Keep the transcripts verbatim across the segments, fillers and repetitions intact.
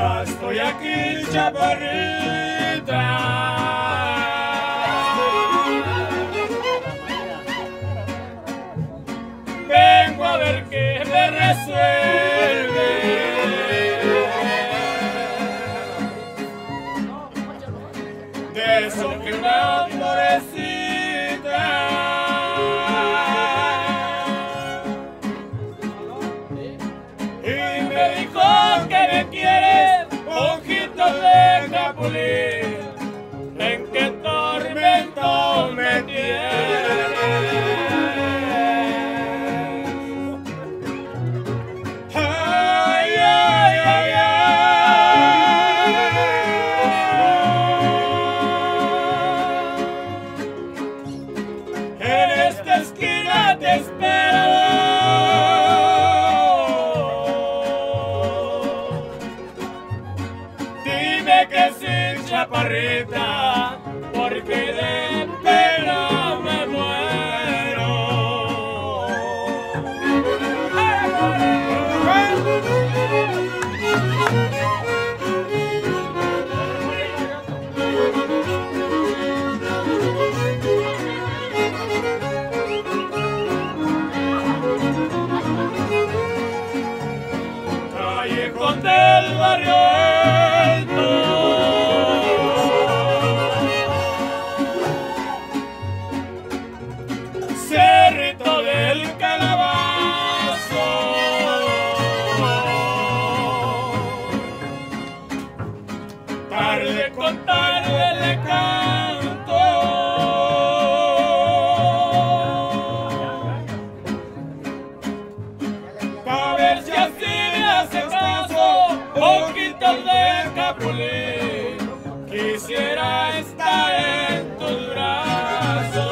Ya estoy aquí, chaparrita. Vengo a ver qué me resuelve. De eso que una florecita. Y me dijo que me quiere, ojitos de capulín. En qué tormento me tiene. Ay, ay, ay, ay. En esta esquina te espero. Dime que sí, chaparrita, porque de pena me muero. Callejón del barrio alto, cerrito del calabazo, tarde con tarde le canto, pa' ver si así me hace caso, ojitos de capulín, quisiera estar en tus brazos.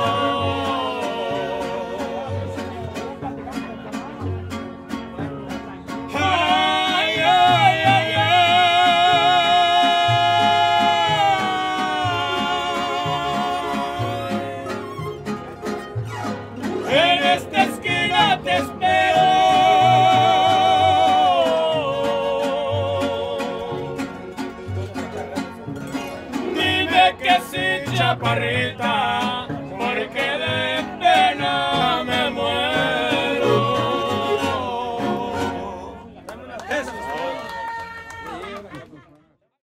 Ay, ay, ay, ay. En esta esquina te espero. Dime que sí, chaparrita,